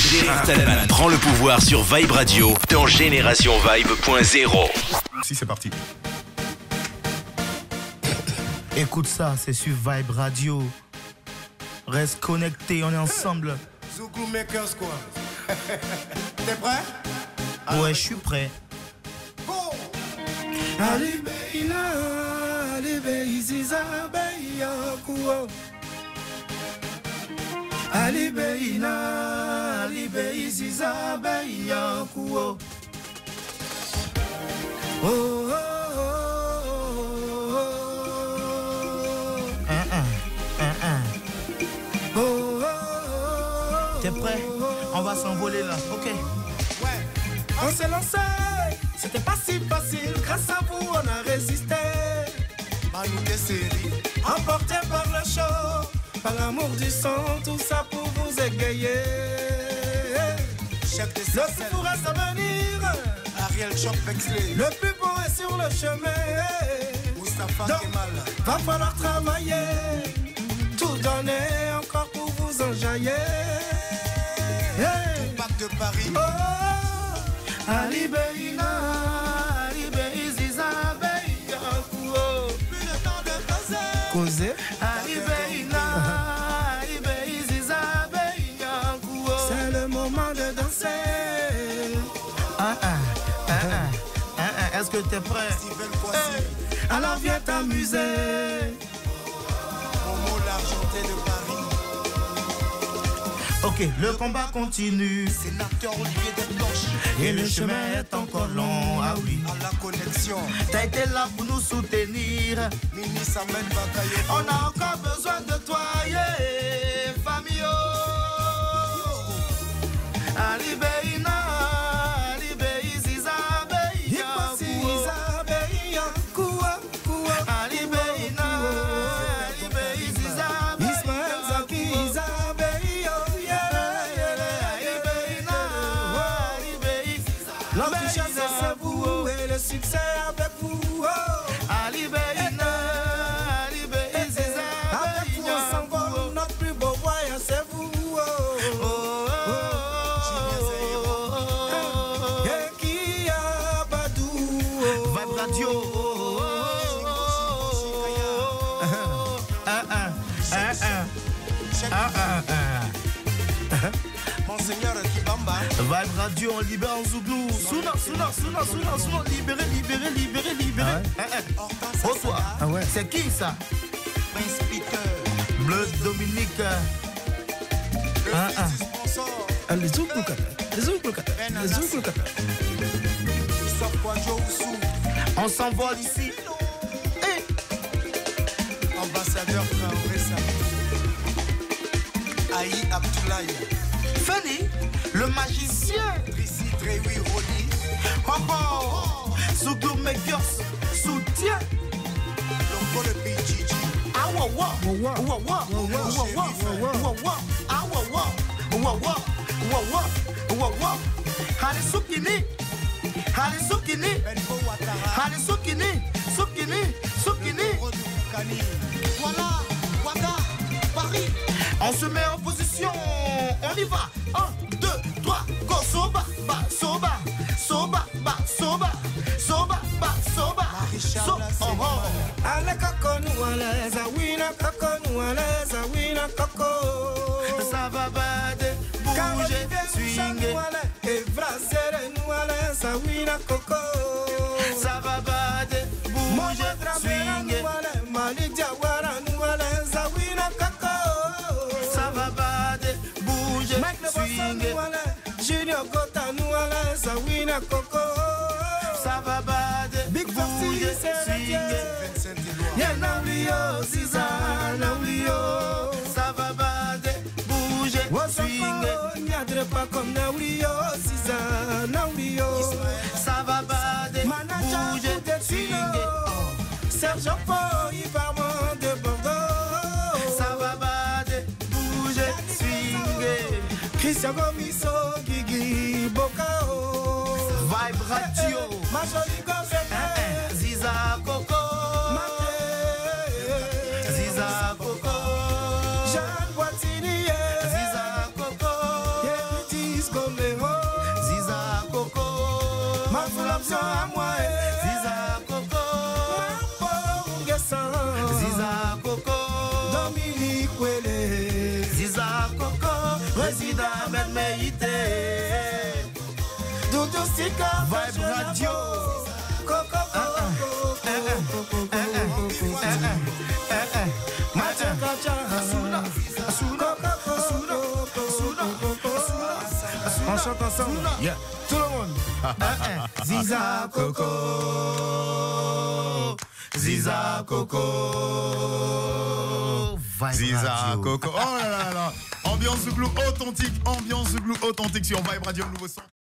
Sheriff Talman prend le pouvoir sur Vibe Radio dans Génération Vibe.0. Si, c'est parti. Écoute ça, c'est sur Vibe Radio. Reste connecté, on est ensemble. Zouglou Makers quoi. T'es prêt? Ouais, je suis prêt. Ali Beina, Ali Beiziza Beya Kuo. Ali Beina, Ali Beiziza Beya Kuo. Oh oh oh oh. Oh oh oh. T'es prêt? On va s'envoler là, ok? Ouais, on s'est lancé. C'était pas si facile, grâce à vous on a résisté. Manou des séries, emporté par le show, par l'amour du sang, tout ça pour vous égayer. Chef des le plus beau reste à venir, Ariel Choc Vexley. Le plus beau est sur le chemin, Moustapha Kemal. Va falloir travailler, tout donner encore pour vous enjailler. Tout bac de Paris. Oh, Ali Beina, Ali Beiziza Beya Kuo. Plus le temps de causer. Ali Beina, Ali Beiziza Beya Kuo. C'est le moment de danser. Est-ce que t'es prêt? Alors viens t'amuser. Momo l'argenté de Paris. Ok, le combat continue. Sénateur Olivier Desblanches. Et le chemin est encore long, ah oui. À la connexion. T'as été là pour nous soutenir. Mini Samen Bakayo. On a encore besoin de toi, yeah, famille. Ali Beina, Ali Beiziza Beya Kuo. Ali Beina, Ali Beiziza Ismaël Zaki Isabeyo. Ali Beina, Ali Beiziza. L'ambition c'est vous et le succès avec vous. Ali Beina, Ali Beiziza Avec vous on s'envole, notre plus beau voyage c'est vous. Et qui a Badou. Vibe Radio. Monseigneur Kibamba. Vibe Radio, on libère en Zouglou. Souna, libéré. Bonsoir. Ah ouais. C'est qui ça? Prince Peter. Bleu Dominique. Les Zouglou Kata. On s'envole ici. Hey. Ambassadeur Traoré Sami. Aïe Abdoulaye. Fanny, le magicien. Drissi Drewi Roli. Zouglou Makers soutien. Longo le PGG. Benko Ouattara. Soukini. Voilà, Ouaga, Paris. On se met en position, on y va. 1, 2, 3, go, soba. Ale kako nualeza, wina kako. Ça va bader, bouger, swinguer. Et brasser nualeza, wina koko. Ça va bader, bouger, swinguer. Mali Jawara nualeza, wina kako. Ça va bader, bouger, swinguer. Junior Gota nualeza, wina koko. Ça va bader, bouger, swinguer. Ça va bader, bouger, swinguer. Ça va bader, bouger, swinguer. Sergent Paul, Yvarman de Bordeaux. Ça va bader, bouger, swinguer. Christian Gomiso, Guigui, Bocao. Vibe Radio. Ma jolie gosse, Ziza Coco. Jeanne Boitinier. Ziza Coco. Escoméo, Ziza Coco, ma foulapsion à moi, Ziza Coco, Ziza Coco, Dominique Wele, Ziza Coco, Président Ben Meïté, Doudou Sika, Vibe Radio, Coco, Mathieu Kacha, on chante ensemble. Yeah. Tout le monde. Ziza Coco. Ziza Coco, Vibe Ziza Radio. Coco. Oh là là là. Ambiance de glou authentique sur Vibe Radio, le nouveau son.